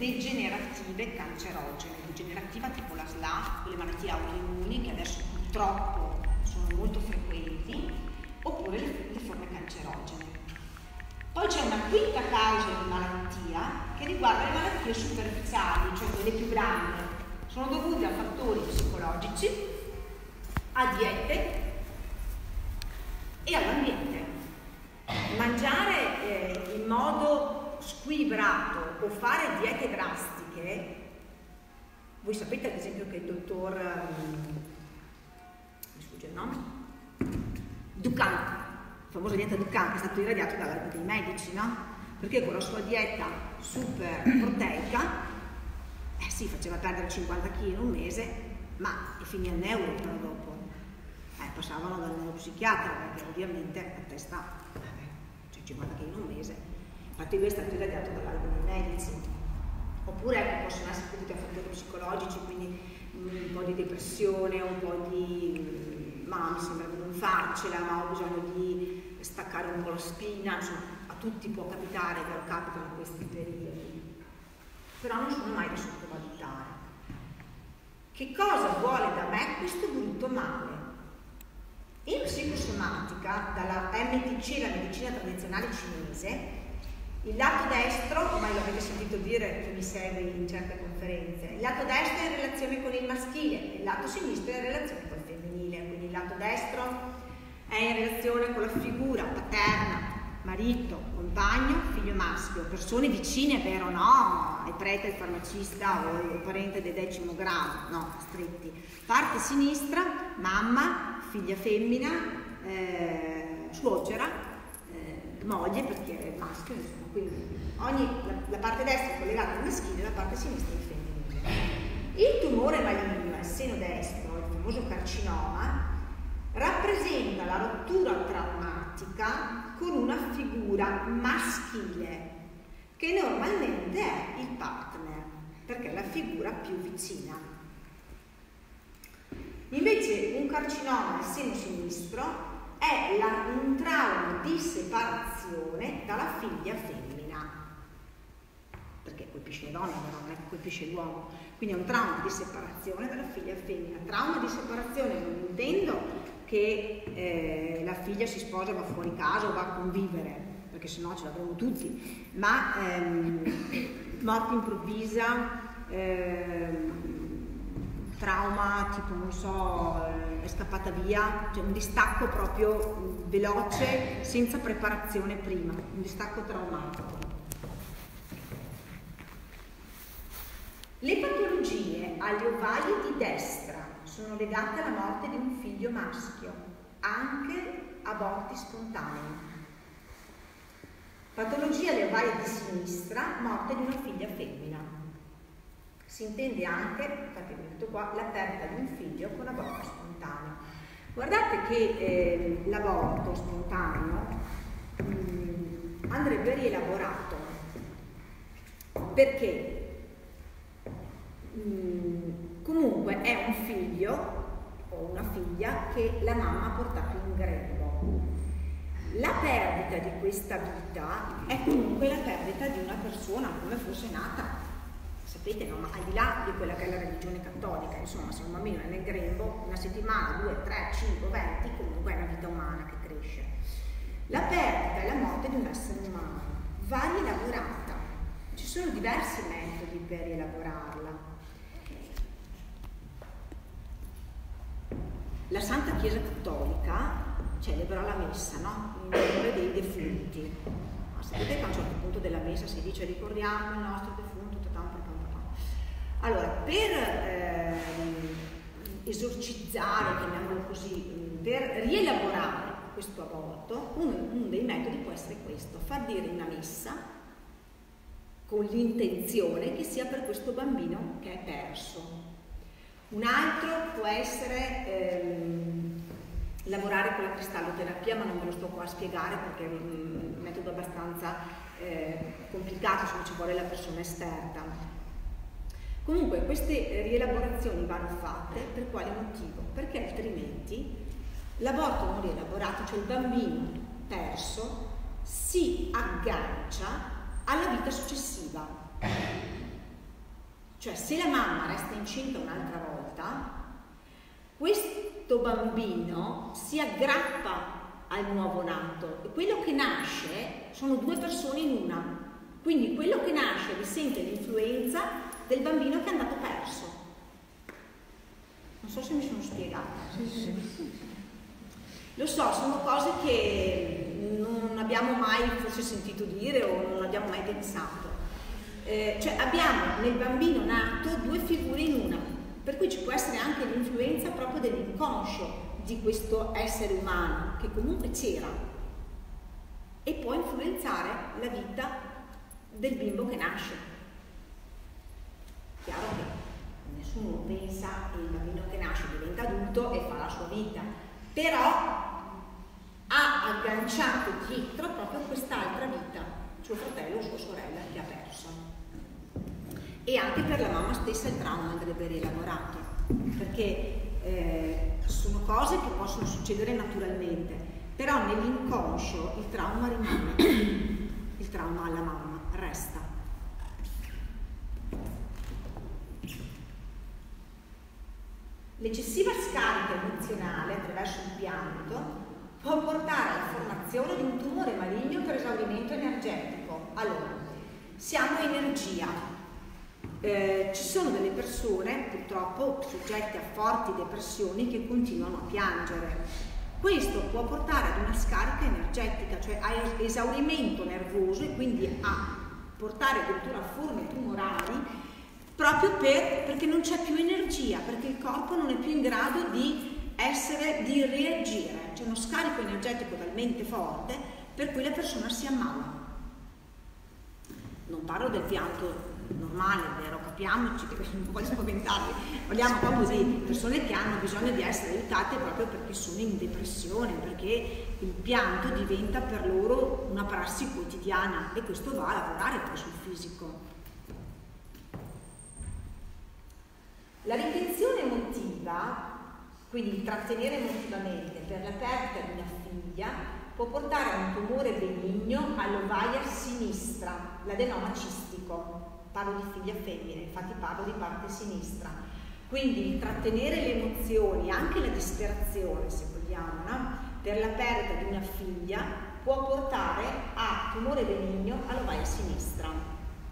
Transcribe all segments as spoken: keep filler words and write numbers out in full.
degenerative cancerogene, degenerativa tipo la S L A, quelle malattie autoimmuni che adesso purtroppo sono molto frequenti, oppure le, le forme cancerogene. Poi c'è una quinta causa di malattia che riguarda le malattie superficiali, cioè quelle più grandi. Sono dovute a fattori psicologici, a diete e all'ambiente. Mangiare eh, in modo squilibrato o fare diete drastiche, voi sapete ad esempio che il dottor um, mi sfugge il nome? Dukan, il famoso dieta Dukan, che è stato irradiato dai medici, no? Perché con la sua dieta super proteica, eh sì, faceva perdere cinquanta chili in un mese, ma e finì al neuro però dopo. Eh, passavano dal neuropsichiatra, perché ovviamente a testa, eh, cioè cinquanta chili in un mese. Infatti lui è stato irradiato dall'albo dei medici. Oppure ecco, possono essere tutti a fattori psicologici, quindi un po' di depressione, un po' di ma mi sembra di non farcela, ma ho bisogno di staccare un po' la spina, insomma, a tutti può capitare, però capitano in questi periodi. Però non sono mai da sottovalutare. Che cosa vuole da me questo brutto male? In psicosomatica, dalla M T C, la medicina tradizionale cinese, il lato destro, ormai l'avete sentito dire chi mi segue in certe conferenze, il lato destro è in relazione con il maschile, il lato sinistro è in relazione con il femminile, quindi il lato destro è in relazione con la figura paterna, marito, compagno, figlio maschio, persone vicine, vero no, il prete, il farmacista o il parente del decimo grado, no, stretti. Parte sinistra, mamma, figlia femmina, eh, suocera, eh, moglie perché è maschio, insomma, quindi ogni, la, la parte destra è collegata al maschile e la parte sinistra al femminile. Il tumore maligno al seno destro, il famoso carcinoma, rappresenta la rottura traumatica con una figura maschile, che normalmente è il partner, perché è la figura più vicina. Invece un carcinoma al seno sinistro è la, un trauma di separazione dalla figlia femmina, perché colpisce le donne, non è che colpisce l'uomo, quindi è un trauma di separazione dalla figlia femmina. Trauma di separazione non intendo che eh, la figlia si sposa, va fuori casa o va a convivere, perché sennò ce l'avremo tutti, ma ehm, morte improvvisa, ehm, trauma tipo non so, è scappata via, cioè un distacco proprio veloce senza preparazione prima, un distacco traumatico. Le patologie agli ovali di destra sono legate alla morte di un figlio maschio, anche aborti spontanei. Patologia alle ovali di sinistra, morte di una figlia femmina. Si intende anche, infatti ho detto qua, la perdita di un figlio con aborto spontaneo. Guardate che eh, l'aborto spontaneo mh, andrebbe rielaborato, perché mh, comunque è un figlio o una figlia che la mamma ha portato in grembo. La perdita di questa vita è comunque la perdita di una persona come fosse nata. Sapete, no? Ma al di là di quella che è la religione cattolica, insomma, se un bambino è nel grembo, una settimana, due, tre, cinque, venti, comunque è una vita umana che cresce. La perdita e la morte di un essere umano va rielaborata. Ci sono diversi metodi per rielaborarla. La Santa Chiesa Cattolica celebra la messa, no? In onore dei defunti. Ma sapete che a un certo punto della messa si dice ricordiamo il nostro defunto. Allora, per eh, esorcizzare, chiamiamolo così, per rielaborare questo aborto, uno, uno dei metodi può essere questo, far dire una messa con l'intenzione che sia per questo bambino che è perso. Un altro può essere ehm, lavorare con la cristalloterapia, ma non ve lo sto qua a spiegare perché è un metodo abbastanza eh, complicato, se non ci vuole la persona esperta. Comunque queste rielaborazioni vanno fatte per quale motivo? Perché altrimenti l'aborto non rielaborato, cioè il bambino perso, si aggancia alla vita successiva. Cioè, se la mamma resta incinta un'altra volta, questo bambino si aggrappa al nuovo nato e quello che nasce sono due persone in una. Quindi quello che nasce risente l'influenza del bambino che è andato perso. Non so se mi sono spiegata. Sì, sì. Lo so, sono cose che non abbiamo mai forse sentito dire o non abbiamo mai pensato. Eh, cioè abbiamo nel bambino nato due figure in una, per cui ci può essere anche l'influenza proprio dell'inconscio di questo essere umano che comunque c'era e può influenzare la vita del bimbo che nasce. Chiaro che nessuno pensa che il bambino che nasce diventa adulto e fa la sua vita, però ha agganciato dietro proprio quest'altra vita, suo fratello o sua sorella che ha perso. E anche per la mamma stessa il trauma andrebbe rielaborato, perché eh, sono cose che possono succedere naturalmente, però nell'inconscio il trauma rimane, il trauma alla mamma resta. L'eccessiva scarica emozionale attraverso il pianto può portare alla formazione di un tumore maligno per esaurimento energetico. Allora, siamo energia. Eh, ci sono delle persone, purtroppo, soggette a forti depressioni che continuano a piangere. Questo può portare ad una scarica energetica, cioè a esaurimento nervoso e quindi a portare addirittura a forme tumorali, proprio per, perché non c'è più energia, perché il corpo non è più in grado di essere, di reagire. C'è uno scarico energetico talmente forte per cui la persona si ammala. Non parlo del pianto normale, è vero, capiamoci, che non voglio spaventarvi, parliamo proprio di persone che hanno bisogno di essere aiutate proprio perché sono in depressione, perché il pianto diventa per loro una prassi quotidiana e questo va a lavorare poi sul fisico. La ritenzione emotiva, quindi il trattenere emotivamente per la perdita di una figlia, può portare a un tumore benigno all'ovaia sinistra, l'adenoma cistico. Parlo di figlia femmina, infatti parlo di parte sinistra. Quindi il trattenere le emozioni, anche la disperazione, se vogliamo, no? Per la perdita di una figlia, può portare a tumore benigno all'ovaia sinistra.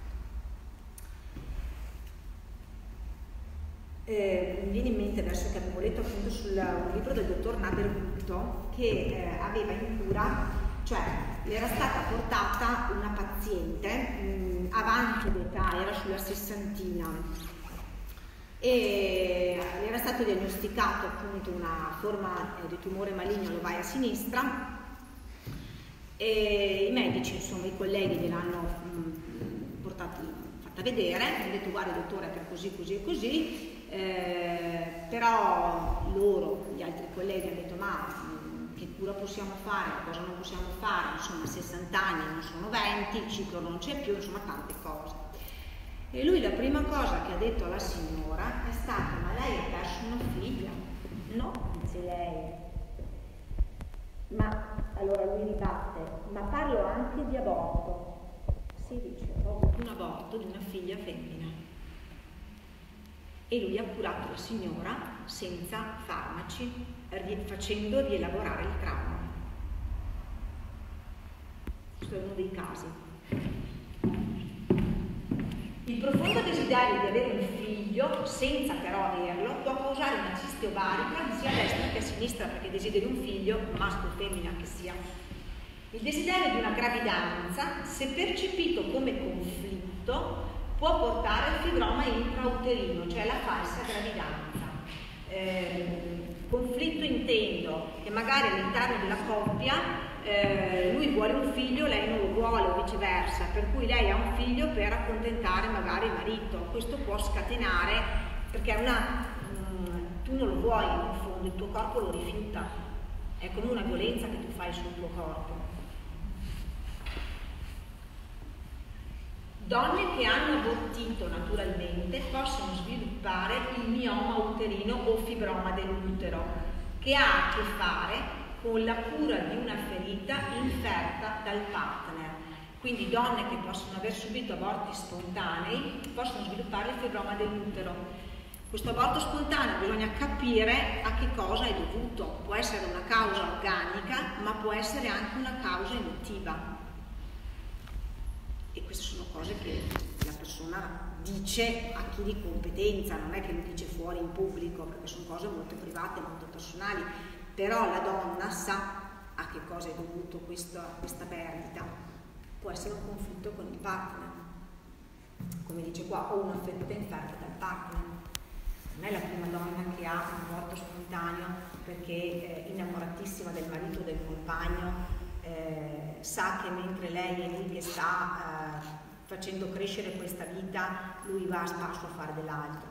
Eh, mi viene in mente adesso che avevo letto appunto sul un libro del dottor Nader Bhutto che eh, aveva in cura, cioè le era stata portata una paziente mh, avanti d'età, era sulla sessantina e le era stato diagnosticato appunto una forma eh, di tumore maligno all'ovaia sinistra e i medici, insomma i colleghi gliel'hanno portata fatta vedere, hanno detto guarda dottore per così così e così. Eh, però loro, gli altri colleghi hanno detto ma mh, che cura possiamo fare, cosa non possiamo fare, insomma sessanta anni non sono venti, il ciclo non c'è più, insomma tante cose. E lui la prima cosa che ha detto alla signora è stata ma lei ha perso una figlia? No, dice lei. Ma allora lui ribatte, ma parlo anche di aborto. Sì, dice, ho avuto un aborto di una figlia femmina. E lui ha curato la signora senza farmaci, facendo rielaborare il trauma. Questo è uno dei casi. Il profondo desiderio di avere un figlio, senza però averlo, può causare una cisti ovarica sia a destra che a sinistra, perché desideri un figlio, maschio o femmina che sia. Il desiderio di una gravidanza, se percepito come conflitto, può portare al fibroma intrauterino, cioè la falsa gravidanza. Eh, conflitto intendo che magari all'interno della coppia eh, lui vuole un figlio, lei non lo vuole o viceversa, per cui lei ha un figlio per accontentare magari il marito. Questo può scatenare, perché è una, mh, tu non lo vuoi in fondo, il tuo corpo lo rifiuta, è come una violenza che tu fai sul tuo corpo. Donne che hanno abortito naturalmente possono sviluppare il mioma uterino o fibroma dell'utero, che ha a che fare con la cura di una ferita inferta dal partner. Quindi donne che possono aver subito aborti spontanei possono sviluppare il fibroma dell'utero. Questo aborto spontaneo bisogna capire a che cosa è dovuto. Può essere una causa organica, ma può essere anche una causa emotiva. E queste sono cose che la persona dice a chi di competenza, non è che lo dice fuori in pubblico, perché sono cose molto private, molto personali, però la donna sa a che cosa è dovuto questa, questa perdita. Può essere un conflitto con il partner, come dice qua, o una ferita inferta dal partner. Non è la prima donna che ha un aborto spontaneo perché è innamoratissima del marito o del compagno, eh, sa che mentre lei è lì che sta eh, facendo crescere questa vita, lui va a spasso a fare dell'altro.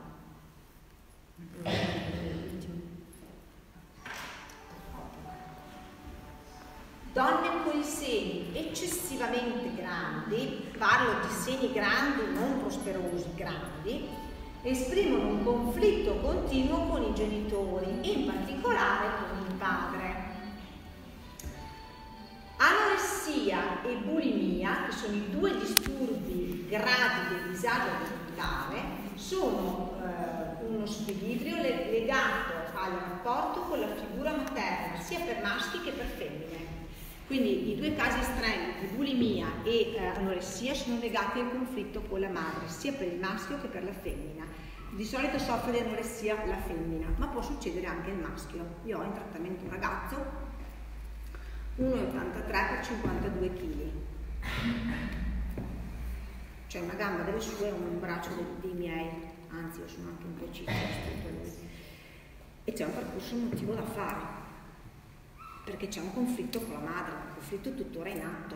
Donne con i seni eccessivamente grandi, parlo di seni grandi, non prosperosi, grandi, esprimono un conflitto continuo con i genitori, in particolare con il padre. Anoressia e bulimia, che sono i due disturbi gravi del disagio alimentare, sono eh, uno squilibrio legato al rapporto con la figura materna, sia per maschi che per femmine. Quindi i due casi estremi di bulimia e eh, anoressia sono legati al conflitto con la madre, sia per il maschio che per la femmina. Di solito soffre di anoressia la femmina, ma può succedere anche al maschio. Io ho in trattamento un ragazzo, uno virgola ottantatré per cinquantadue chili. C'è una gamba delle sue e un braccio dei, dei miei, anzi io sono anche un po' ciccia rispetto a lui. E c'è un percorso emotivo da fare, perché c'è un conflitto con la madre, un conflitto tuttora in atto.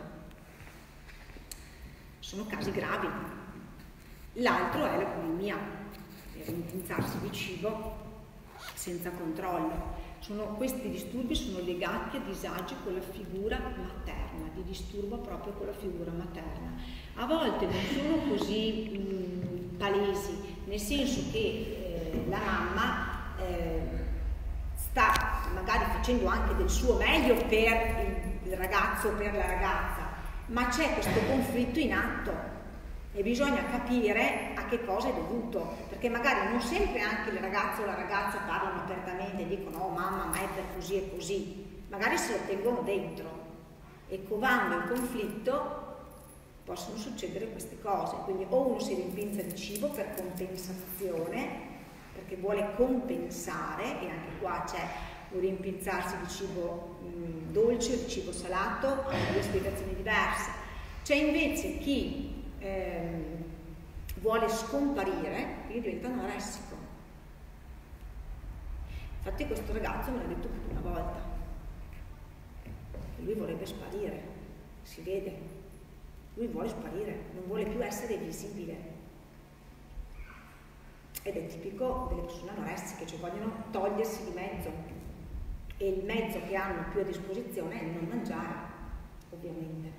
Sono casi gravi. L'altro è la bulimia, il rimpinzarsi di cibo senza controllo. Sono, questi disturbi sono legati a disagi con la figura materna, di disturbo proprio con la figura materna. A volte non sono così mh, palesi, nel senso che eh, la mamma eh, sta magari facendo anche del suo meglio per il ragazzo o per la ragazza, ma c'è questo conflitto in atto e bisogna capire a che cosa è dovuto, perché magari non sempre anche il ragazzo o la ragazza parlano apertamente e dicono oh mamma ma è per così e così, magari se lo tengono dentro e covando il conflitto possono succedere queste cose. Quindi o uno si rimpinza di cibo per compensazione, perché vuole compensare, e anche qua c'è un rimpinzarsi di cibo mh, dolce o di cibo salato, hanno due spiegazioni diverse. C'è invece chi ehm, vuole scomparire, quindi diventa anoressico. Infatti questo ragazzo me l'ha detto più di una volta, che lui vorrebbe sparire, si vede, lui vuole sparire, non vuole più essere visibile. Ed è tipico delle persone anoressiche, cioè vogliono togliersi di mezzo, e il mezzo che hanno più a disposizione è il non mangiare, ovviamente.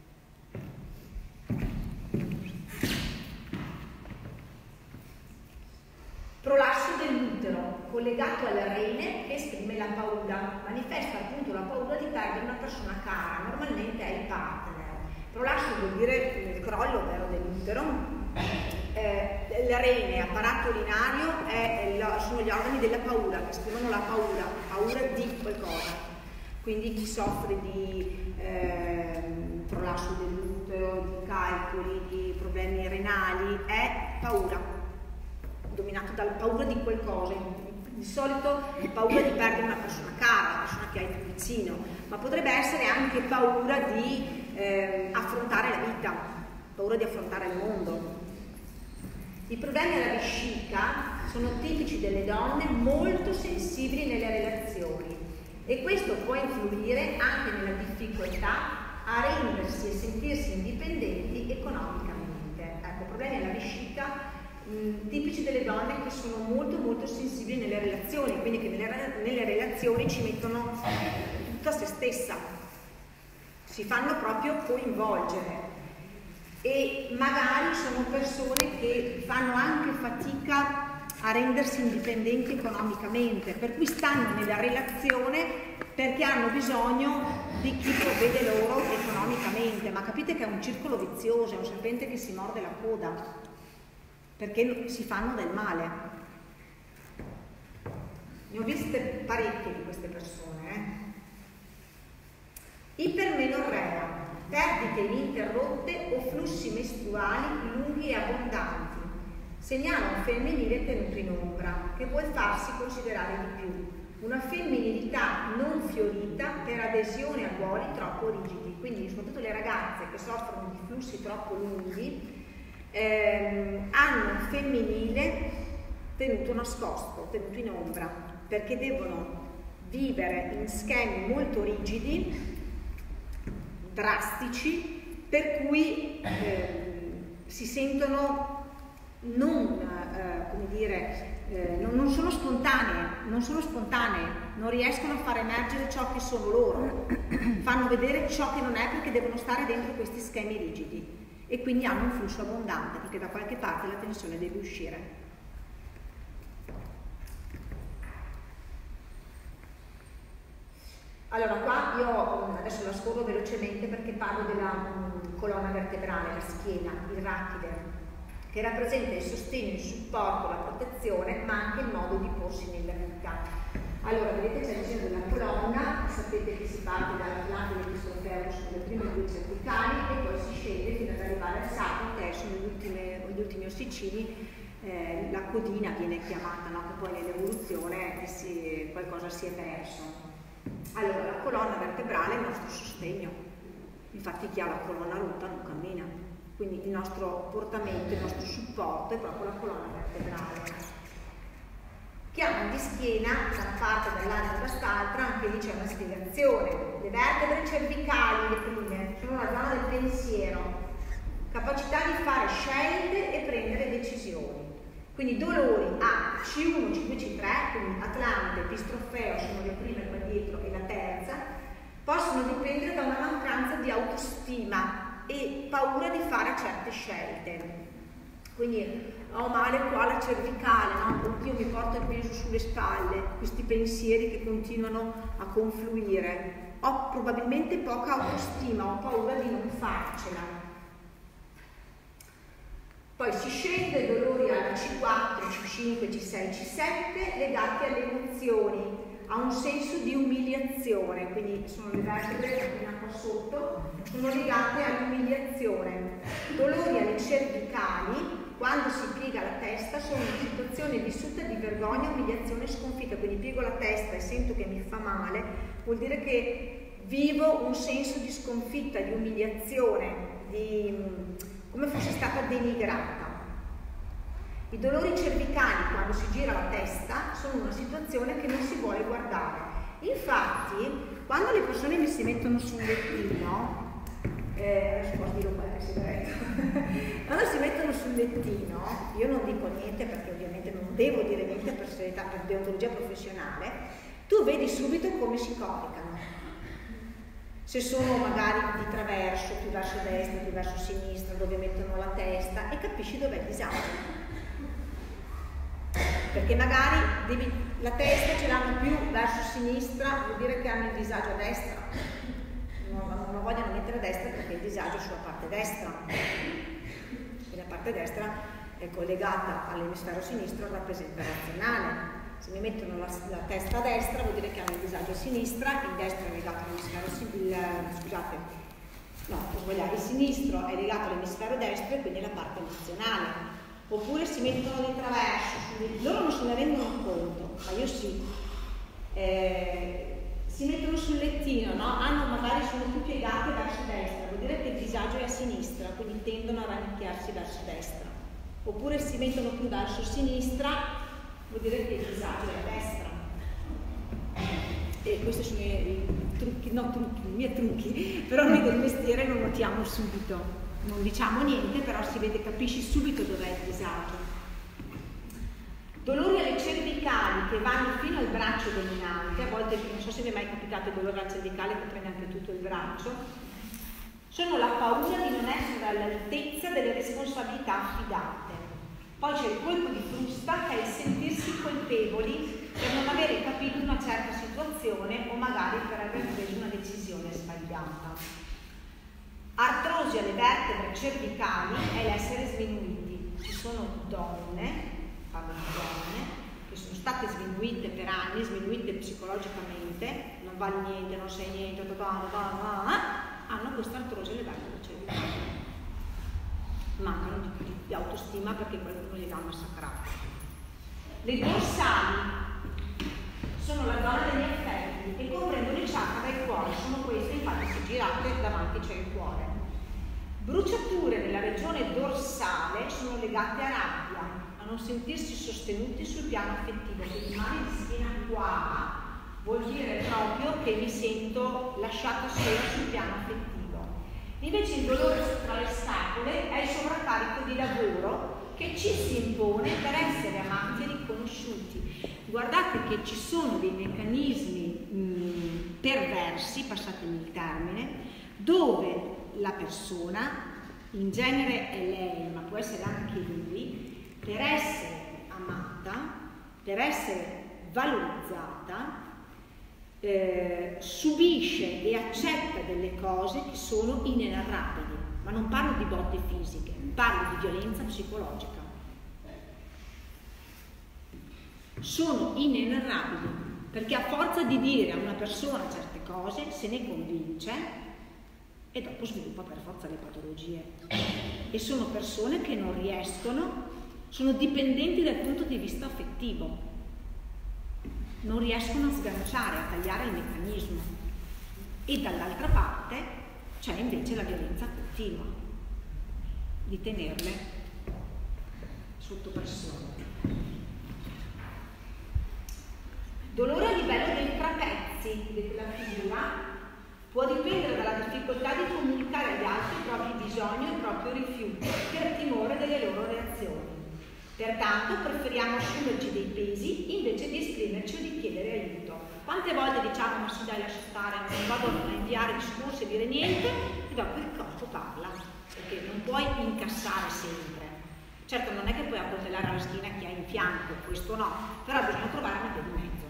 Prolasso dell'utero, collegato alle rene, che esprime la paura, manifesta appunto la paura di perdere una persona cara, normalmente è il partner. Prolasso vuol dire il crollo, ovvero dell'utero. Eh, la rene, apparato urinario, è, è, sono gli organi della paura, che esprimono la paura, paura di qualcosa. Quindi chi soffre di eh, prolasso dell'utero, di calcoli, di problemi renali, è paura, dominato dalla paura di qualcosa. Di solito è paura di perdere una persona cara, una persona che hai più vicino, ma potrebbe essere anche paura di eh, affrontare la vita, paura di affrontare il mondo. I problemi alla vescica sono tipici delle donne molto sensibili nelle relazioni e questo può influire anche nella difficoltà a rendersi e sentirsi indipendenti economicamente. Ecco, problemi alla vescica mh, tipici delle donne che sono molto molto sensibili nelle relazioni, quindi che nelle, nelle relazioni ci mettono tutta se stessa, si fanno proprio coinvolgere. E magari sono persone che fanno anche fatica a rendersi indipendenti economicamente, per cui stanno nella relazione perché hanno bisogno di chi provvede loro economicamente, ma capite che è un circolo vizioso, è un serpente che si morde la coda, perché si fanno del male. Ne ho viste parecchie di queste persone. Eh? Ipermenorrea, perdite ininterrotte o flussi mestruali lunghi e abbondanti, segnala un femminile tenuto in ombra, che vuol farsi considerare di più. Una femminilità non fiorita per adesione a ruoli troppo rigidi, quindi soprattutto le ragazze che soffrono di flussi troppo lunghi ehm, hanno un femminile tenuto nascosto, tenuto in ombra, perché devono vivere in schemi molto rigidi, drastici, per cui eh, si sentono non, eh, come dire, Eh, non, non sono spontanee, non sono spontanee, non riescono a far emergere ciò che sono loro, fanno vedere ciò che non è perché devono stare dentro questi schemi rigidi e quindi hanno un flusso abbondante perché da qualche parte la tensione deve uscire. Allora qua io adesso la scorro velocemente perché parlo della um, colonna vertebrale, la schiena, il rachide, che rappresenta il sostegno, il supporto, la protezione, ma anche il modo di porsi nella vita. Allora, vedete c'è il disegno della colonna, sapete che si parte dall'Atlantide di Solferro, sono le prime due cervicali, e poi si scende fino ad arrivare al sacro, che sono gli ultimi, gli ultimi ossicini, eh, la codina viene chiamata, no? Che poi nell'evoluzione si, qualcosa si è perso. Allora, la colonna vertebrale è il nostro sostegno, infatti chi ha la colonna rotta non cammina. Quindi il nostro portamento, il nostro supporto è proprio la colonna vertebrale. Chiama di schiena da una parte, dall'altra e dall'altra, anche lì c'è una spiegazione. Le vertebre cervicali, le prime, sono la zona del pensiero, capacità di fare scelte e prendere decisioni. Quindi dolori a C uno, C due, C tre, quindi Atlante, Epistrofeo sono le prime qua dietro e la terza, possono dipendere da una mancanza di autostima e paura di fare certe scelte. Quindi ho male qua alla cervicale, no? Oddio, mi porto il peso sulle spalle, questi pensieri che continuano a confluire. Ho probabilmente poca autostima, ho paura di non farcela. Poi si scende, dolori alla C quattro, C cinque, C sei, C sette legati alle emozioni, a un senso di umiliazione, quindi sono le vertebre qua sotto, sono legate all'umiliazione. Dolori alle cervicali, quando si piega la testa, sono una situazione vissuta di vergogna, umiliazione e sconfitta, quindi piego la testa e sento che mi fa male, vuol dire che vivo un senso di sconfitta, di umiliazione, di come fosse stata denigrata. I dolori cervicali, quando si gira la testa, sono una situazione che non si vuole guardare. Infatti, quando le persone mi si mettono sul lettino, eh, adesso posso dire qualche segreto, quando si mettono sul lettino, io non dico niente perché ovviamente non devo dire niente per serietà, per deontologia professionale, tu vedi subito come si coricano. Se sono magari di traverso, più verso destra, più verso sinistra, dove mettono la testa, e capisci dov'è il disagio. Perché magari devi, la testa ce l'hanno più verso sinistra, vuol dire che hanno il disagio a destra. Non, non lo vogliono mettere a destra perché il disagio è sulla parte destra. E la parte destra è collegata all'emisfero sinistro, rappresenta razionale. Se mi mettono la, la testa a destra vuol dire che hanno il disagio a sinistra, il destro è legato all'emisfero sinistro, scusate, no, ho sbagliato, il sinistro è legato all'emisfero destro e quindi la parte emozionale. Oppure si mettono di traverso, loro non se ne rendono conto, ma io sì. Eh, si mettono sul lettino, no? Hanno, magari sono più piegate verso destra, vuol dire che il disagio è a sinistra, quindi tendono a rannicchiarsi verso destra. Oppure si mettono più verso sinistra, vuol dire che il disagio è a destra. E questi sono i trucchi, no trucchi, i miei trucchi, però noi del mestiere lo notiamo subito. Non diciamo niente, però si vede, capisci subito dov'è il disagio. Dolori alle cervicali che vanno fino al braccio dominante, a volte non so se vi è mai capitato il dolore alla cervicale che prende anche tutto il braccio, sono la paura di non essere all'altezza delle responsabilità affidate. Poi c'è il colpo di frusta che è il sentirsi sentirsi colpevoli per non avere capito una certa situazione o magari per aver preso una decisione sbagliata. Artrosi alle vertebre cervicali è l'essere sminuiti. Ci sono donne, parlo di donne, che sono state sminuite per anni, sminuite psicologicamente, non vale niente, non sei niente, hanno questa artrosi alle vertebre cervicali. Mancano di, di, di autostima perché qualcuno gli ha massacrato. Le dorsali sono la zona degli affetti e comprendono il chakra del cuore, sono queste, infatti se girate davanti c'è il cuore. Bruciature nella regione dorsale sono legate a rabbia, a non sentirsi sostenuti sul piano affettivo, quindi male di schiena qua vuol dire proprio che mi sento lasciato solo sul piano affettivo. Invece il dolore tra le scapole è il sovraccarico di lavoro che ci si impone per essere amati e riconosciuti. Guardate che ci sono dei meccanismi mh, perversi, passatemi il termine, dove la persona, in genere è lei, ma può essere anche lui, per essere amata, per essere valorizzata, Eh, subisce e accetta delle cose che sono inenarrabili, ma non parlo di botte fisiche, parlo di violenza psicologica. Sono inenarrabili perché a forza di dire a una persona certe cose se ne convince e dopo sviluppa per forza le patologie. E sono persone che non riescono, sono dipendenti dal punto di vista affettivo. Non riescono a sganciare, a tagliare il meccanismo. E dall'altra parte c'è invece la violenza continua di tenerle sotto pressione. Dolore a livello dei trapezzi della figura può dipendere dalla difficoltà di comunicare agli altri i propri bisogni o il proprio rifiuto per timore delle loro reazioni. Pertanto preferiamo assumerci dei pesi invece di esprimerci o di chiedere aiuto. Quante volte diciamo ma sì dai lascia stare, non vado a inviare discorsi e dire niente, e dopo il corpo parla, perché non puoi incassare sempre. Certo non è che puoi accoltellare alla schiena chi hai in fianco, questo no, però bisogna trovare una via di mezzo.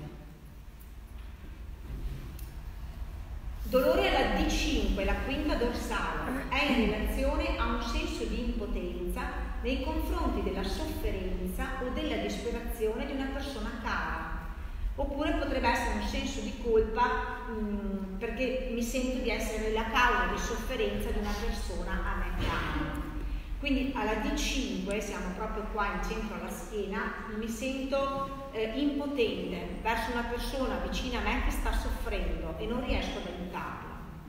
Dolore alla D cinque, la quinta dorsale, è in relazione a un senso di impotenza nei confronti della sofferenza o della disperazione di una persona cara, oppure potrebbe essere un senso di colpa mh, perché mi sento di essere la causa di sofferenza di una persona a me cara. Quindi alla D cinque, siamo proprio qua in centro alla schiena, mi sento eh, impotente verso una persona vicina a me che sta soffrendo e non riesco ad aiutarla.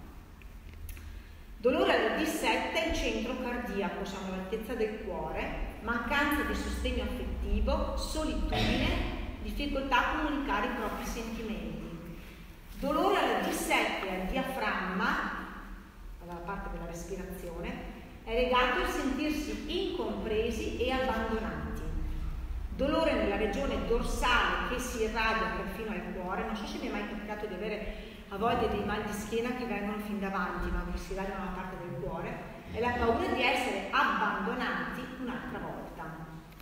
Dolore alla D sette è il centro cardiaco, siamo all'altezza del cuore, mancanza di sostegno affettivo, solitudine, difficoltà a comunicare i propri sentimenti. Dolore alla D sette al diaframma, alla parte della respirazione, è legato al sentirsi incompresi e abbandonati. Dolore nella regione dorsale che si irradia perfino al cuore, non so se mi è mai capitato di avere a volte dei mal di schiena che vengono fin davanti, ma che si irradiano alla parte del cuore, è la paura di essere abbandonati un'altra volta.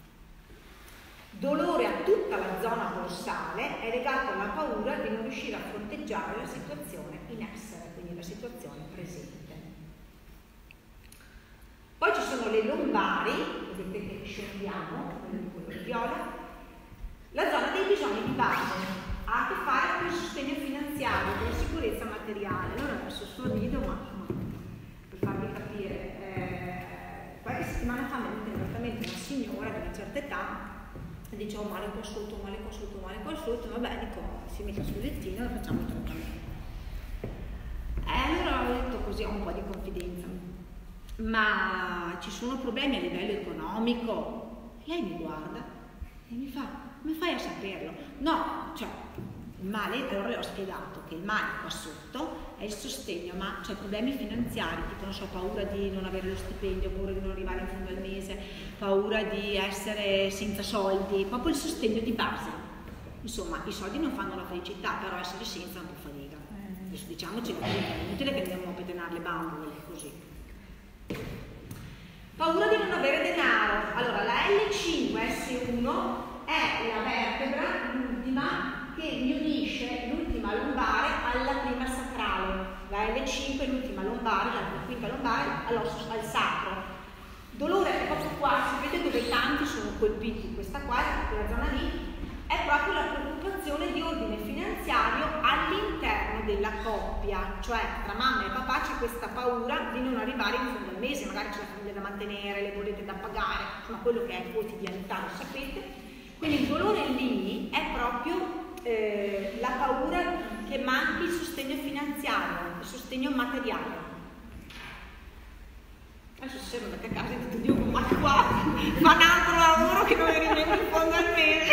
Dolore a tutta la zona dorsale è legato alla paura di non riuscire a fronteggiare la situazione in essere, quindi la situazione presente. Poi ci sono le lombari, vedete che scendiamo, quello di colore viola, la zona dei bisogni di base, ha a che fare con il sostegno finanziario, con la sicurezza materiale. Allora adesso sorrido, ma per farvi capire, eh, qualche settimana fa mi è venuta direttamente una signora di una certa età e dice: oh, male qua sotto, male qua sotto, male qua sotto, vabbè, dico, si mette sul lettino e facciamo il trattamento. E allora ho detto così, ho un po' di confidenza. Ma ci sono problemi a livello economico? Lei mi guarda e mi fa: come fai a saperlo? No, cioè, il male, allora le ho spiegato che il male qua sotto è il sostegno, ma c'è problemi finanziari, tipo non so, paura di non avere lo stipendio, paura di non arrivare in fondo al mese, paura di essere senza soldi, proprio il sostegno di base. Insomma, i soldi non fanno la felicità, però essere senza un po' fatica. Adesso diciamoci, è inutile che andiamo a petenare le bambole così. Paura di non avere denaro. Allora la L cinque S uno è è la vertebra, l'ultima, che mi unisce l'ultima lombare alla prima sacrale. La L cinque è l'ultima lombare, la quinta lombare all'osso, al sacro. Dolore è proprio qua, si vede dove tanti sono colpiti, questa qua, quella zona lì, è proprio la preoccupazione di ordine finanziario all'interno della coppia, cioè tra mamma e papà c'è questa paura di non arrivare in fondo al mese, magari c'è la famiglia da mantenere, le bollette da pagare, insomma quello che è quotidianità, lo sapete. Quindi il dolore lì è proprio eh, la paura che manchi il sostegno finanziario, il sostegno materiale. Adesso si sembra che a casa di Dio, ma qua fa un altro lavoro che non arriva in fondo al mese.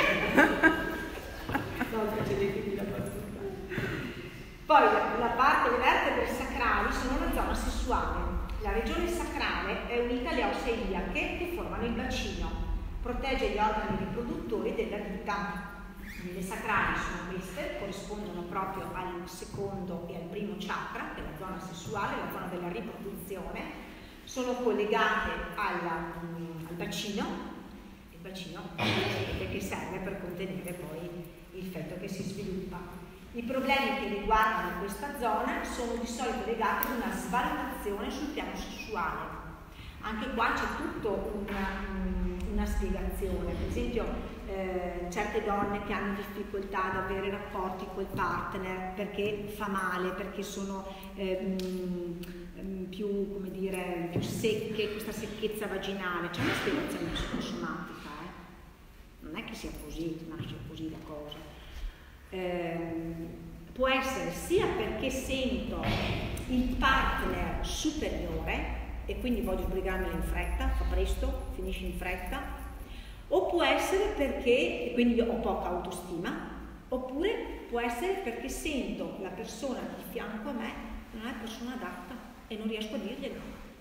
No, facetevi la battuta. Poi la, la parte delle vertebre sacrali sono una zona sessuale. La regione sacrale è unita alle ossa iliache che formano il bacino, protegge gli organi riproduttori della vita. Le sacrali sono queste, corrispondono proprio al secondo e al primo chakra, che è la zona sessuale, la zona della riproduzione. Sono collegate alla, um, al bacino, il bacino che serve per contenere poi il feto che si sviluppa. I problemi che riguardano questa zona sono di solito legati ad una svalutazione sul piano sessuale. Anche qua c'è tutta una, um, una spiegazione, per esempio eh, certe donne che hanno difficoltà ad avere rapporti col partner perché fa male, perché sono eh, um, più, come dire, più secche, questa secchezza vaginale, c'è una spiegazione psicosomatica, eh? Non è che sia così, nasce così la cosa. Eh, può essere sia perché sento il partner superiore e quindi voglio sbrigarmela in fretta, fa presto, finisce in fretta, o può essere perché, e quindi ho poca autostima, oppure può essere perché sento la persona di fianco a me non è la persona adatta e non riesco a dirglielo.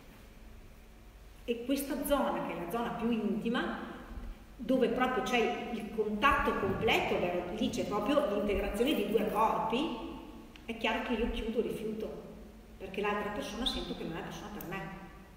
E questa zona, che è la zona più intima, dove proprio c'è il contatto completo, ovvero lì c'è proprio l'integrazione di due corpi, è chiaro che io chiudo, rifiuto, perché l'altra persona sento che non è la persona per me.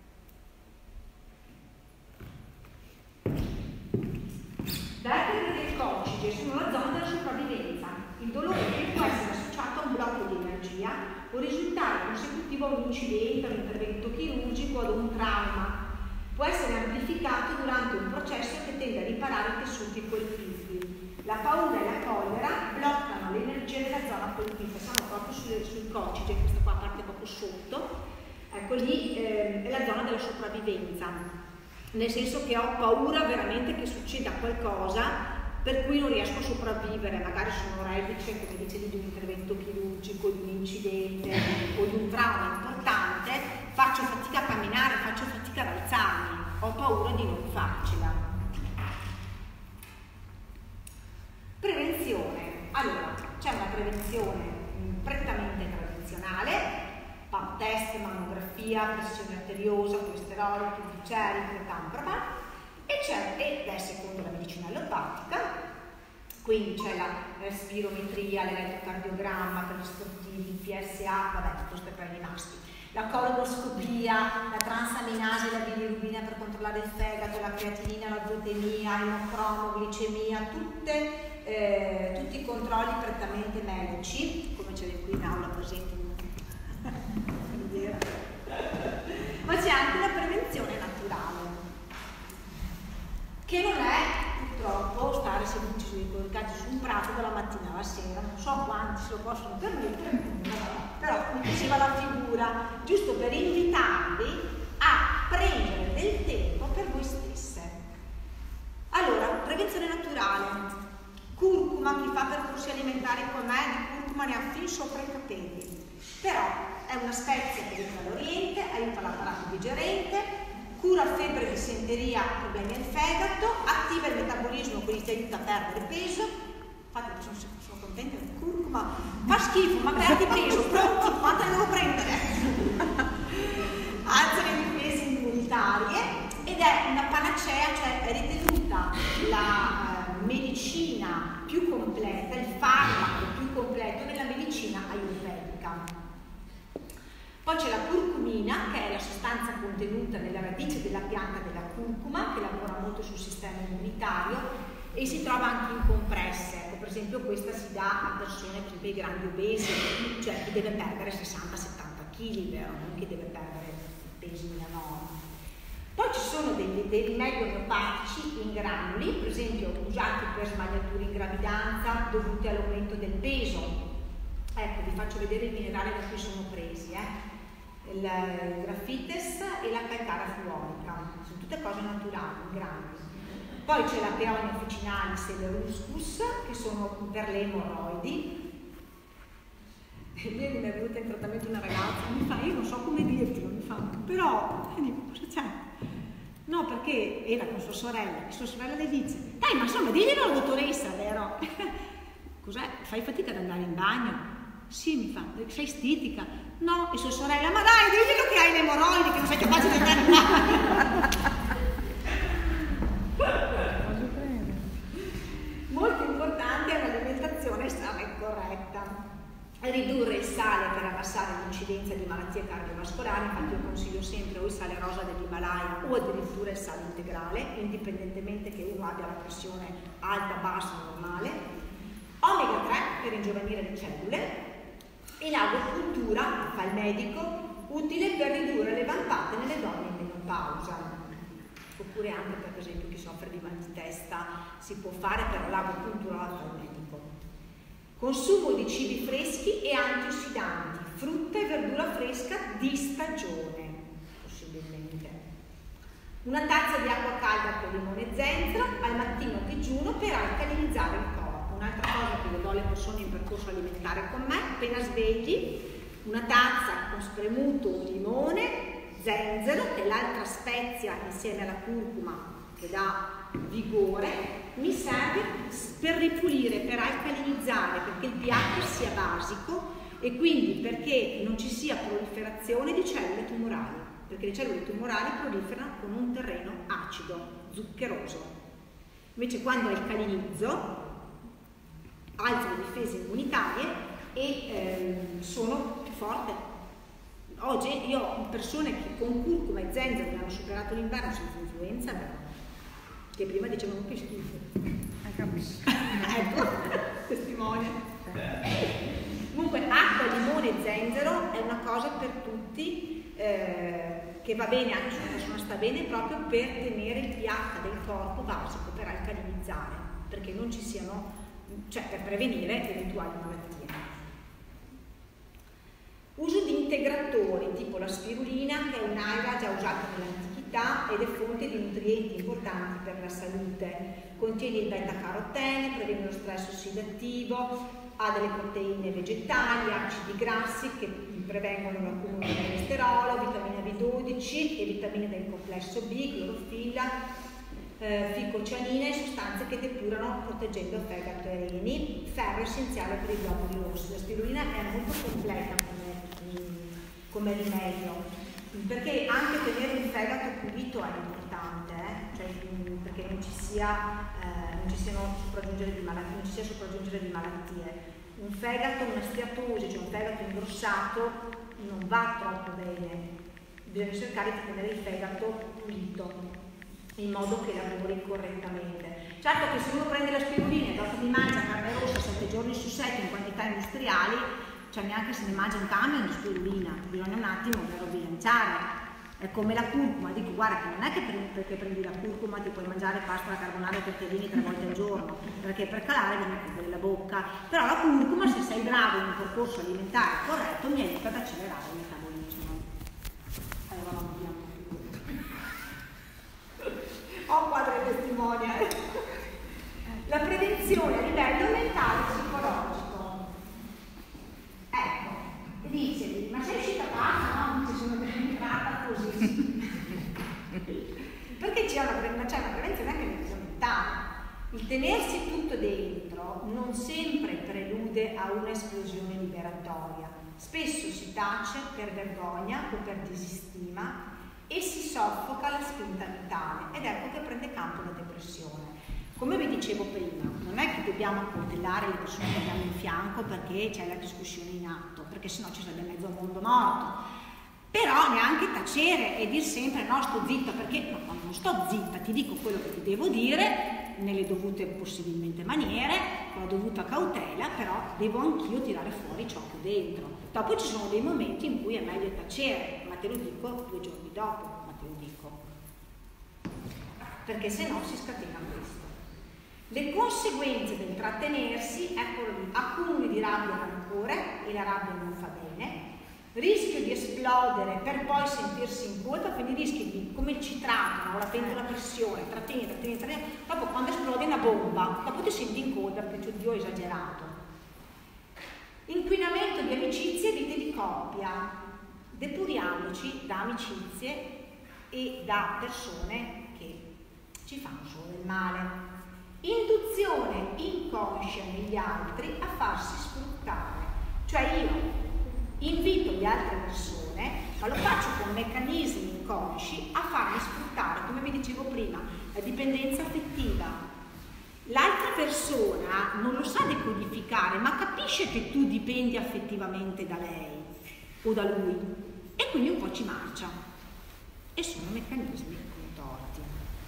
Vertebre del coccige sono la zona della sopravvivenza. Il dolore che può essere associato a un blocco di energia o risultare consecutivo a un incidente, a un intervento chirurgico o ad un trauma. Può essere amplificato durante un processo che tende a riparare i tessuti colpiti. La paura e la collera bloccano l'energia della zona colpita. Siamo proprio sul, sul coccige, questa qua parte proprio sotto. Ecco lì eh, è la zona della sopravvivenza. Nel senso che ho paura veramente che succeda qualcosa per cui non riesco a sopravvivere, magari sono reduce, come dicevi, di un intervento chirurgico, di un incidente o di un trauma importante, faccio fatica a camminare, faccio fatica ad alzarmi, ho paura di non farcela. Prevenzione. Allora, c'è una prevenzione prettamente tradizionale, pap test, mammografia, pressione arteriosa, colesterolo, trigliceri, tanta roba, e c'è, ed è secondo la medicina allopatica, quindi c'è la spirometria, l'elettrocardiogramma per gli sportivi, il P S A, vabbè, questo è per i maschi, la colonoscopia, la transaminasi, la bilirubina per controllare il fegato, la creatinina, la glutemia, emocromo, glicemia, tutte, eh, tutti i controlli prettamente medici, come ce l'è qui in aula presente. Ma c'è anche la prevenzione naturale, che non è purtroppo stare seduti sui collegati su un prato dalla mattina alla sera, non so quanti se lo possono permettere, però mi piaceva la figura, giusto per invitarvi a prendere del tempo per voi stesse. Allora, prevenzione naturale, curcuma, chi fa percorsi alimentari con me di curcuma ne ha fin sopra i capelli, però è una spezia che viene dall'Oriente, aiuta l'apparato digerente, cura febbre, dissenteria, problemi al fegato, attiva il metabolismo, quindi ti aiuta a perdere peso. Infatti sono, sono contenta del curcuma, fa schifo, ma perdi peso, pronti, quanto ne devo prendere? Alza le difese immunitarie ed è una panacea, cioè è ritenuta la uh, medicina più completa, il farmaco più completo nella medicina ayurvedica. Poi c'è la curcumina, che è la sostanza contenuta nella radice della pianta della curcuma, che lavora molto sul sistema immunitario e si trova anche in compresse. Ecco, per esempio questa si dà a persone, per esempio, ai grandi obesi, cioè chi deve perdere sessanta settanta chili, vero? Non che deve perdere pesi nella norma. Poi ci sono dei, dei rimedi omeopatici in granuli, per esempio usati per smagliature in gravidanza dovute all'aumento del peso. Ecco, vi faccio vedere i minerali da cui sono presi, eh. il, il graffites e la calcara fluorica, sono tutte cose naturali, in granuli. Poi c'è la peonia officinalis e l'eruscus, che sono per le emorroidi. Ieri mi è venuta in trattamento una ragazza, mi fa, io non so come dirtelo, mi fa, però, e dico, cosa c'è? No, perché era con sua sorella, e sua sorella le dice, dai, ma insomma, diglielo alla dottoressa, vero? Cos'è? Fai fatica ad andare in bagno? Sì, mi fa, sei stitica? No, e sua sorella, ma dai, diglielo che hai le emorroidi, che non sei capace di andare in bagno. Molto importante è un'alimentazione sana e corretta. Ridurre il sale per abbassare l'incidenza di malattie cardiovascolari, infatti io consiglio sempre o il sale rosa dell'Himalaya o addirittura il sale integrale, indipendentemente che uno abbia la pressione alta, bassa o normale. Omega tre per ingiovanire le cellule e l'agopuntura, fa il medico, utile per ridurre le vampate nelle donne in menopausa. Oppure anche per esempio chi soffre di mal di testa si può fare, però l'agopuntura la fa il medico. Consumo di cibi freschi e antiossidanti, frutta e verdura fresca di stagione, possibilmente. Una tazza di acqua calda con limone e zenzero al mattino a digiuno per alcalinizzare il corpo. Un'altra cosa che io do alle persone in percorso alimentare con me, appena svegli, una tazza con spremuto limone, zenzero, che è l'altra spezia insieme alla curcuma che dà vigore, mi serve per ripulire, per alcalinizzare, perché il pH sia basico e quindi perché non ci sia proliferazione di cellule tumorali, perché le cellule tumorali proliferano con un terreno acido, zuccheroso. Invece quando alcalinizzo alzo le difese immunitarie e ehm, sono più forte. Oggi io ho persone che con curcuma e zenzero mi hanno superato l'inverno senza influenza, beh, che prima dicevano che schifo. Ecco, testimonia. Comunque acqua, limone e zenzero è una cosa per tutti, eh, che va bene anche se una persona sta bene, proprio per tenere il pH del corpo basico, per alcalinizzare, perché non ci siano, cioè per prevenire eventuali malattie. Uso di integratori tipo la spirulina, che è un'alga già usata nell'antichità ed è fonte di nutrienti importanti per la salute. Contiene il beta-carotene, previene lo stress ossidativo, ha delle proteine vegetali, acidi grassi che prevengono l'accumulo di colesterolo, vitamina B dodici e vitamine del complesso B, clorofilla, eh, ficocianine e sostanze che depurano proteggendo fegato e reni, ferro essenziale per i globuli rossi. La spirulina è molto completa come, come rimedio, perché anche tenere il fegato pulito è importante, eh? Cioè, perché non ci sia, eh, non ci siano sopraggiungere di malattie, non ci sia sopraggiungere di malattie. Un fegato, una steatosi, cioè un fegato ingrossato, non va troppo bene. Bisogna cercare di tenere il fegato pulito in modo che lavori correttamente. Certo che se uno prende la spirulina e dopo mi mangia carne rossa sette giorni su sette in quantità industriali, cioè neanche se ne mangia un camion di spirulina, bisogna un attimo per bilanciare. È come la curcuma, dico guarda che non è che prendi, perché prendi la curcuma ti puoi mangiare pasta alla carbonara e tortellini tre volte al giorno, perché per calare viene fuori la bocca, però la curcuma, se sei bravo in un percorso alimentare corretto, mi aiuta ad accelerare il metabolismo. Allora non abbiamo ho qua delle testimonial. La prevenzione a livello mentale e psicologico. Ecco, dice, ma sei uscita pazza? No, ci sono entrata così. Perché c'è una, c'è una prevenzione anche a livello mentale. Il tenersi tutto dentro non sempre prelude a un'esplosione liberatoria. Spesso si tace per vergogna o per disistima e si soffoca la spinta vitale ed ecco che prende campo la depressione. Come vi dicevo prima, non è che dobbiamo accoltellare le persone che abbiamo in fianco perché c'è la discussione in atto, perché sennò ci sarebbe mezzo mondo morto. Però neanche tacere e dir sempre no, sto zitta, perché no, non sto zitta, ti dico quello che ti devo dire nelle dovute possibilmente maniere, con la dovuta cautela, però devo anch'io tirare fuori ciò che ho dentro. Dopo ci sono dei momenti in cui è meglio tacere, ma te lo dico due giorni dopo, ma te lo dico. Perché se no si scatena questo. Le conseguenze del trattenersi, eccolo lì, accumuli di rabbia e rancore, e la rabbia non fa bene, rischio di esplodere per poi sentirsi in colpa, quindi rischi di, come il citrato, no? La pentola a pressione, trattieni, trattieni, trattieni, dopo quando esplode una bomba, dopo ti senti in colpa perché Dio è esagerato. Inquinamento di amicizie e vite di coppia, depuriamoci da amicizie e da persone che ci fanno solo del male. Induzione inconscia negli altri a farsi sfruttare, cioè io invito le altre persone, ma lo faccio con meccanismi inconsci, a farmi sfruttare, come vi dicevo prima, la dipendenza affettiva. L'altra persona non lo sa decodificare, ma capisce che tu dipendi affettivamente da lei o da lui e quindi un po' ci marcia. E sono meccanismi contorti.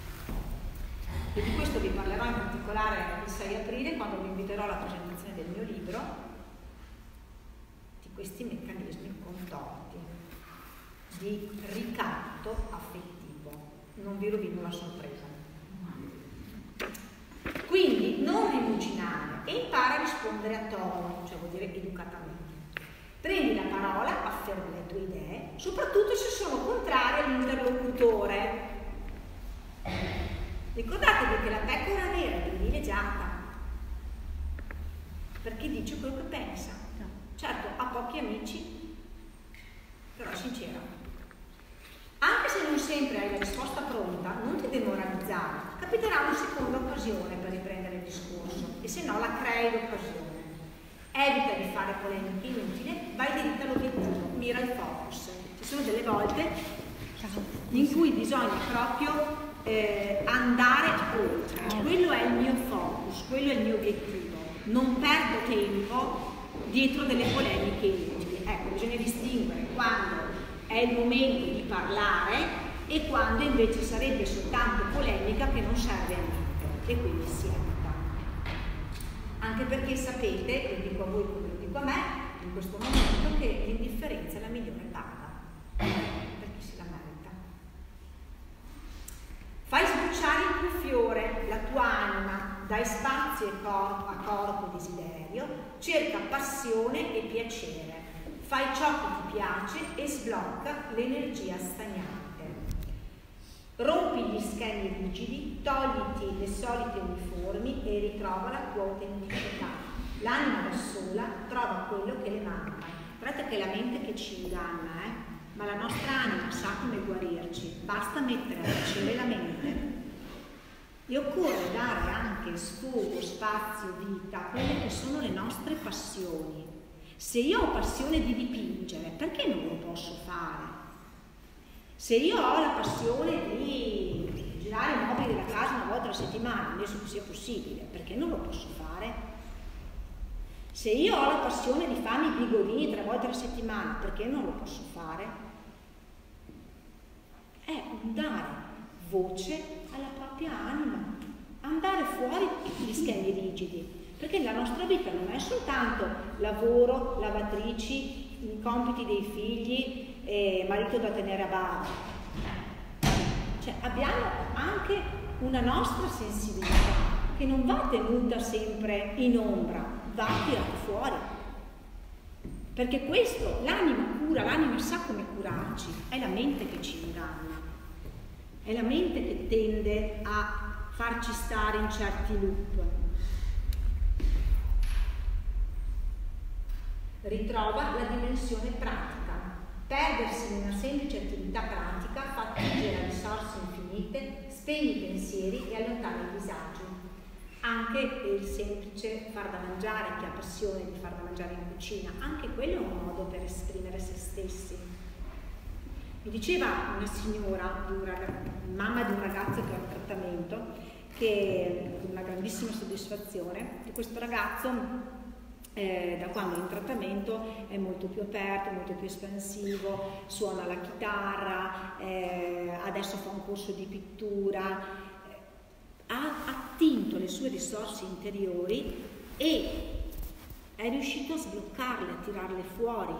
E di questo vi parlerò in particolare il sei aprile, quando vi inviterò alla presentazione del mio libro, questi meccanismi contorti di ricatto affettivo. Non vi rovino la sorpresa. Quindi non rimuginare e impara a rispondere a tono, cioè vuol dire educatamente. Prendi la parola, afferma le tue idee, soprattutto se sono contrarie all'interlocutore. Ricordatevi che la pecora nera è privilegiata perché dice quello che pensa. Certo, ha pochi amici, però è sincera. Anche se non sempre hai la risposta pronta, non ti demoralizzare. Capiterà una seconda occasione per riprendere il discorso e se no la crei l'occasione. Evita di fare polemiche inutili, vai diritta all'obiettivo, mira il focus. Ci sono delle volte in cui bisogna proprio eh, andare oltre. Quello è il mio focus, quello è il mio obiettivo. Non perdo tempo dietro delle polemiche inutili. Ecco, bisogna distinguere quando è il momento di parlare e quando invece sarebbe soltanto polemica che non serve a niente e quindi si evita. Anche perché sapete, lo dico a voi come lo dico a me, in questo momento, che l'indifferenza è la migliore paga per chi si la merita. Fai sbocciare il tuo fiore, la tua anima, dai spazio e corpo, a corpo e desiderio, cerca passione e piacere, fai ciò che ti piace e sblocca l'energia stagnante. Rompi gli schemi rigidi, togliti le solite uniformi e ritrova la tua autenticità. L'anima da sola trova quello che le manca. Guardate che è la mente che ci inganna, eh? Ma la nostra anima sa come guarirci, basta mettere a tacere la mente. E occorre dare anche sfogo, spazio, vita a quelle che sono le nostre passioni. Se io ho passione di dipingere, perché non lo posso fare? Se io ho la passione di girare i mobili della casa una volta alla settimana, penso che sia possibile, perché non lo posso fare? Se io ho la passione di farmi i bigodini tre volte alla settimana, perché non lo posso fare? È dare voce alla propria anima, andare fuori gli schemi rigidi, perché la nostra vita non è soltanto lavoro, lavatrici, i compiti dei figli, e marito da tenere a bada. Cioè abbiamo anche una nostra sensibilità che non va tenuta sempre in ombra, va tirata fuori. Perché questo, l'anima cura, l'anima sa come curarci, è la mente che ci inganna, è la mente che tende a farci stare in certi loop. Ritrova la dimensione pratica. Perdersi in una semplice attività pratica fa attingere a risorse infinite, spegni i pensieri e allontana il disagio. Anche il semplice far da mangiare, chi ha passione di far da mangiare in cucina, anche quello è un modo per esprimere se stessi. Mi diceva una signora, una mamma di un ragazzo che ha un trattamento, che una grandissima soddisfazione, che questo ragazzo Eh, da quando è in trattamento è molto più aperto, molto più espansivo, suona la chitarra, eh, adesso fa un corso di pittura, eh, ha, ha attinto alle sue risorse interiori e è riuscito a sbloccarle, a tirarle fuori.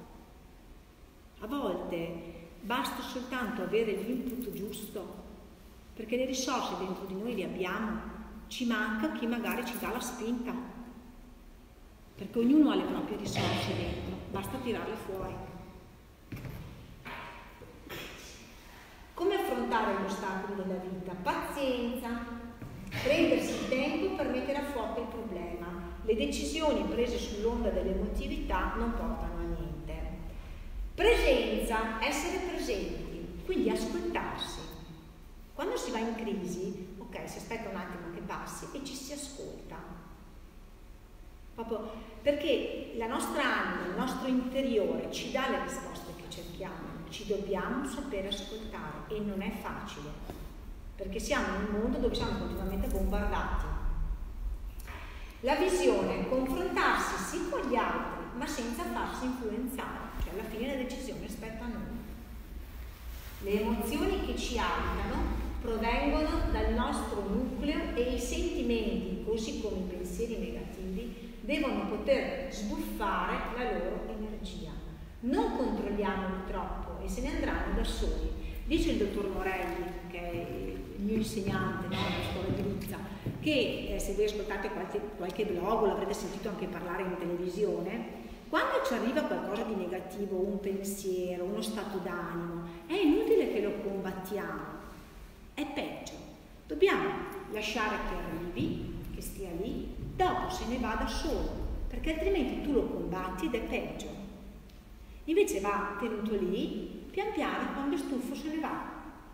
A volte basta soltanto avere l'input giusto, perché le risorse dentro di noi le abbiamo, ci manca chi magari ci dà la spinta, perché ognuno ha le proprie risorse dentro, basta tirarle fuori. Come affrontare gli ostacoli della vita? Pazienza, prendersi il tempo per mettere a fuoco il problema. Le decisioni prese sull'onda dell'emotività non portano a niente. Presenza, essere presenti, quindi ascoltarsi. Quando si va in crisi, ok, si aspetta un attimo che passi e ci si ascolta. Proprio perché la nostra anima, il nostro interiore ci dà le risposte che cerchiamo, ci dobbiamo sapere ascoltare e non è facile, perché siamo in un mondo dove siamo continuamente bombardati. La visione, confrontarsi sì con gli altri, ma senza farsi influenzare, cioè alla fine la decisione spetta a noi. Le emozioni che ci abitano provengono dal nostro nucleo e i sentimenti, così come i pensieri negativi, devono poter sbuffare la loro energia. Non controlliamoli troppo e se ne andranno da soli. Dice il dottor Morelli, che è il mio insegnante, no, della scuola di Lizza, che eh, se voi ascoltate qualche, qualche blog o l'avrete sentito anche parlare in televisione, quando ci arriva qualcosa di negativo, un pensiero, uno stato d'animo, è inutile che lo combattiamo, è peggio. Dobbiamo lasciare che arrivi, che stia lì, dopo se ne va da solo, perché altrimenti tu lo combatti ed è peggio. Invece va tenuto lì, pian piano, quando è stufo se ne va.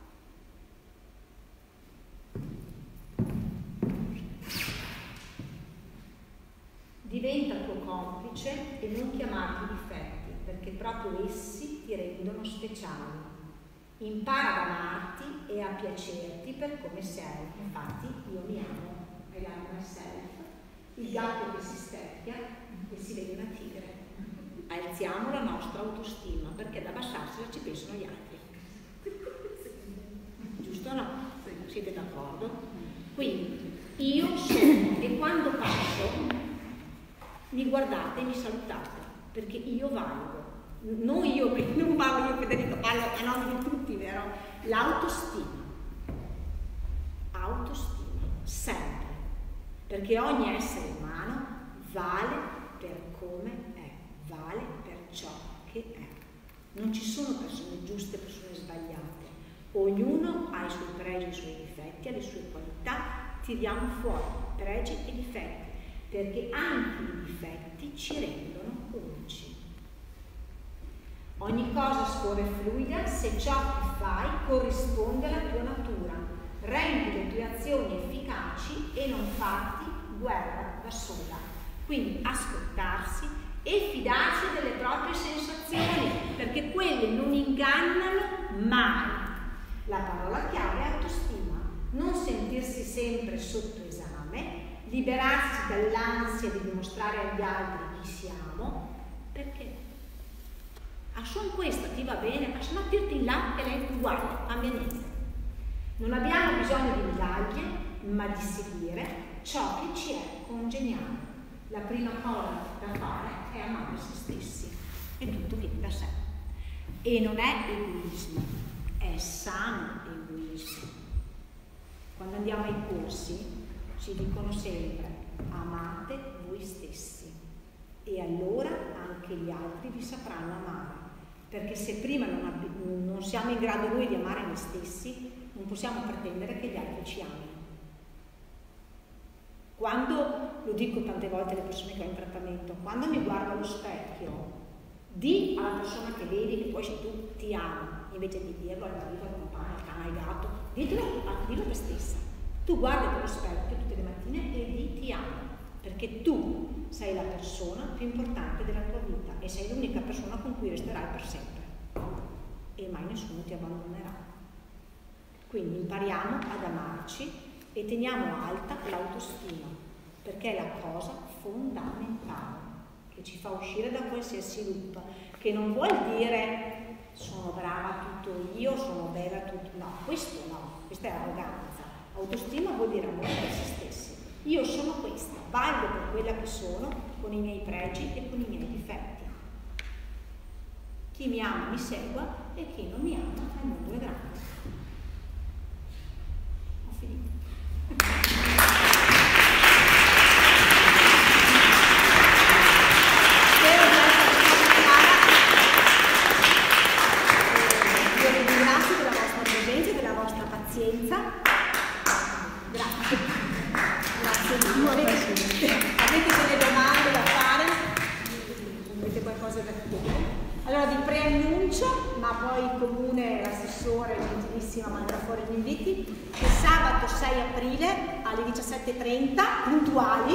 Diventa tuo complice e non chiamarti difetti, perché proprio essi ti rendono speciali. Impara ad amarti e a piacerti per come sei. Infatti io mi amo, I love myself. Il gatto che si specchia e si vede una tigre. Alziamo la nostra autostima, perché ad abbassarsela ci pensano gli altri. Giusto o no? Siete d'accordo? Quindi io sono, e quando passo mi guardate e mi salutate, perché io valgo. Non io, non parlo io Federico, parlo a nome di tutti, vero? L'autostima. Autostima, sempre. Perché ogni essere umano vale per come è, vale per ciò che è. Non ci sono persone giuste, persone sbagliate. Ognuno ha i suoi pregi e i suoi difetti, ha le sue qualità, tiriamo fuori pregi e difetti, perché anche i difetti ci rendono unici. Ogni cosa scorre fluida se ciò che fai corrisponde alla tua natura. Rendi le tue azioni efficaci e non farti guerra da sola. Quindi ascoltarsi e fidarsi delle proprie sensazioni, perché quelle non ingannano mai. La parola chiave è autostima. Non sentirsi sempre sotto esame, liberarsi dall'ansia di dimostrare agli altri chi siamo, perché? Ah, sono questa, ti va bene, ma se no tirati in là e lei è uguale, cambia niente. Non abbiamo bisogno di medaglie, ma di seguire ciò che ci è congeniale. La prima cosa da fare è amare se stessi e tutto viene da sé. E non è egoismo, è sano egoismo. Quando andiamo ai corsi ci dicono sempre amate voi stessi e allora anche gli altri vi sapranno amare, perché se prima non, non siamo in grado noi di amare noi stessi, non possiamo pretendere che gli altri ci amino. Quando, lo dico tante volte alle persone che ho in trattamento, quando mi guardo allo specchio, di alla persona che vedi che poi sei tu, ti amo, invece di dirlo al marito, al compagno, al cane, al gatto, ditelo, dillo a te stessa. Tu guardi allo specchio tutte le mattine e di ti amo, perché tu sei la persona più importante della tua vita e sei l'unica persona con cui resterai per sempre e mai nessuno ti abbandonerà. Quindi impariamo ad amarci e teniamo alta l'autostima, perché è la cosa fondamentale che ci fa uscire da qualsiasi loop, che non vuol dire sono brava tutto io, sono bella tutto, no, questo no, questa è arroganza. Autostima vuol dire amore per se stessi. Io sono questa, valgo per quella che sono, con i miei pregi e con i miei difetti. Chi mi ama mi segua e chi non mi ama il mondo è grande. Ho finito. Spero di essere stata chiara. Io vi ringrazio della vostra presenza e della vostra pazienza. Grazie. Grazie. Avete, avete delle domande da fare? Avete qualcosa da chiedere? Allora vi preannuncio, ma poi il comune, l'assessore gentilissima manda fuori gli inviti, che sabato sei aprile alle diciassette e trenta, puntuali,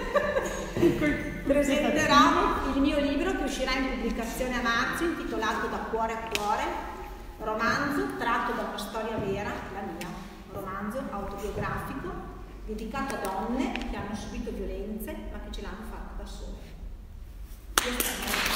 presenterò il mio libro che uscirà in pubblicazione a marzo, intitolato Da cuore a cuore, romanzo tratto da una storia vera, la mia, romanzo autobiografico, dedicato a donne che hanno subito violenze ma che ce l'hanno fatta da sole.